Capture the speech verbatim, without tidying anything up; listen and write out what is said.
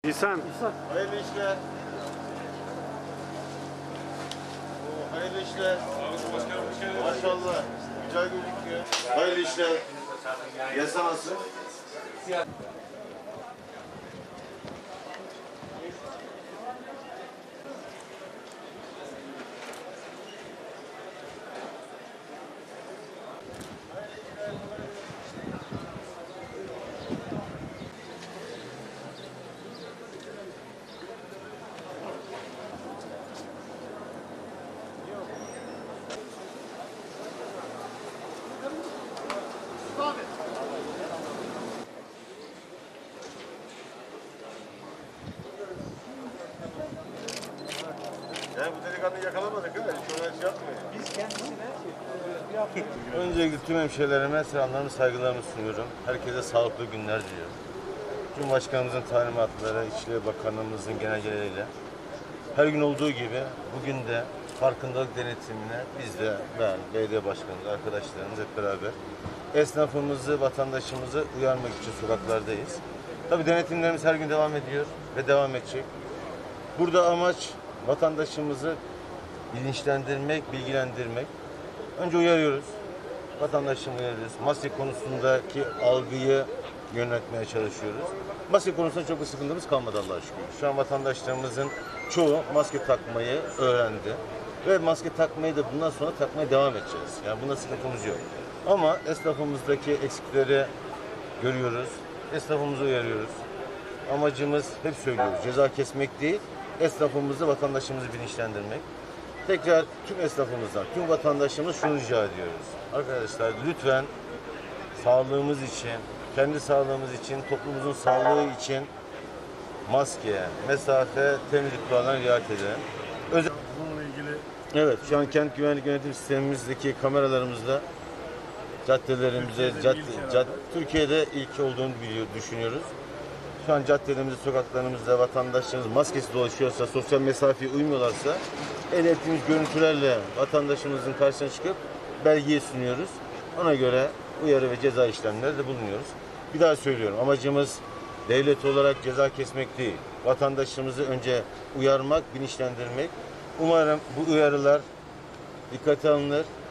İhsan. İhsan. Hayırlı işler. Oo, hayırlı işler. Maşallah. Güzel gözüküyor. Hayırlı işler. Yasa nasıl? Yani bu delikanlıyı yakalamadık ha. Hiç öyle şey yapmıyor. Biz kendisine Öncelikle tüm hemşehrilerime selamlarımı, saygılarımı sunuyorum. Herkese sağlıklı günler diliyorum. Cumhurbaşkanımızın talimatları, İçişleri Bakanlığımızın genelgeleriyle her gün olduğu gibi bugün de farkındalık denetimine biz de, ben, belediye başkanımız, arkadaşlarımız hep beraber esnafımızı, vatandaşımızı uyarmak için sokaklardayız. Tabii denetimlerimiz her gün devam ediyor ve devam edecek. Burada amaç vatandaşımızı bilinçlendirmek, bilgilendirmek. Önce uyarıyoruz. Vatandaşımızı uyarıyoruz. Maske konusundaki algıyı yönetmeye çalışıyoruz. Maske konusunda çok bir sıkıntımız kalmadı Allah'a şükür. Şu an vatandaşlarımızın çoğu maske takmayı öğrendi. Ve maske takmayı da bundan sonra takmaya devam edeceğiz. Yani bunda sıkıntımız yok. Ama esnafımızdaki eksikleri görüyoruz. Esnafımızı uyarıyoruz. Amacımız, hep söylüyoruz, ceza kesmek değil, esnafımızı, vatandaşımızı bilinçlendirmek. Tekrar tüm esnafımızdan, tüm vatandaşımız şunu rica ediyoruz. Arkadaşlar lütfen sağlığımız için, kendi sağlığımız için, toplumumuzun sağlığı için maske, mesafe, temizlik kurallarına riayet edelim. Özel... Bununla ilgili... Evet, şu an kent güvenlik yönetim sistemimizdeki kameralarımızda caddelerimize, Türkiye'de cadde, ilk cadde, Türkiye'de ilk olduğunu biliyor, düşünüyoruz. Şu an caddelerimizde, sokaklarımızda vatandaşlarımız maskesi dolaşıyorsa, sosyal mesafeye uymuyorlarsa elde ettiğimiz görüntülerle vatandaşımızın karşısına çıkıp belgeyi sunuyoruz. Ona göre uyarı ve ceza işlemleri de bulunuyoruz. Bir daha söylüyorum, amacımız devlet olarak ceza kesmek değil. Vatandaşımızı önce uyarmak, bilinçlendirmek. Umarım bu uyarılar dikkate alınır